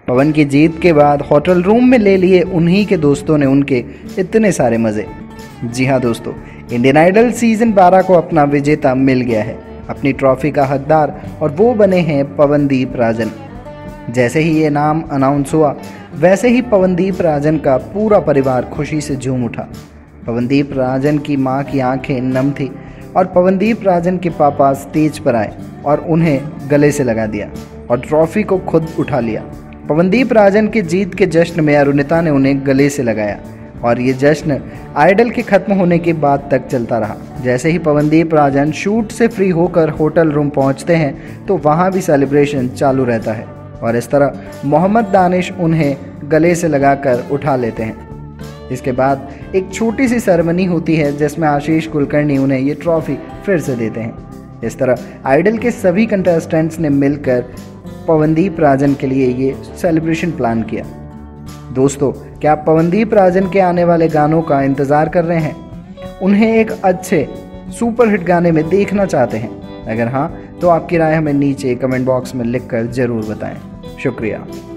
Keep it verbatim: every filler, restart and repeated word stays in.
पवन की जीत के बाद होटल रूम में ले लिए उन्हीं के दोस्तों ने उनके इतने सारे मज़े। जी हाँ दोस्तों, इंडियन आइडल सीज़न बारह को अपना विजेता मिल गया है, अपनी ट्रॉफी का हकदार, और वो बने हैं पवनदीप राजन। जैसे ही ये नाम अनाउंस हुआ वैसे ही पवनदीप राजन का पूरा परिवार खुशी से झूम उठा। पवनदीप राजन की मां की आंखें नम थी और पवनदीप राजन के पापा स्टेज पर आए और उन्हें गले से लगा दिया और ट्रॉफी को खुद उठा लिया। पवनदीप राजन की जीत के जश्न में अरुणिता ने उन्हें गले से लगाया और ये जश्न आइडल के ख़त्म होने के बाद तक चलता रहा। जैसे ही पवनदीप राजन शूट से फ्री होकर होटल रूम पहुंचते हैं तो वहां भी सेलिब्रेशन चालू रहता है और इस तरह मोहम्मद दानिश उन्हें गले से लगाकर उठा लेते हैं। इसके बाद एक छोटी सी सेरेमनी होती है जिसमें आशीष कुलकर्णी उन्हें ये ट्रॉफी फिर से देते हैं। इस तरह आइडल के सभी कंटेस्टेंट्स ने मिलकर पवनदीप राजन के लिए ये सेलिब्रेशन प्लान किया। दोस्तों, क्या आप पवनदीप राजन के आने वाले गानों का इंतज़ार कर रहे हैं? उन्हें एक अच्छे सुपरहिट गाने में देखना चाहते हैं? अगर हाँ, तो आपकी राय हमें नीचे कमेंट बॉक्स में लिखकर ज़रूर बताएं। शुक्रिया।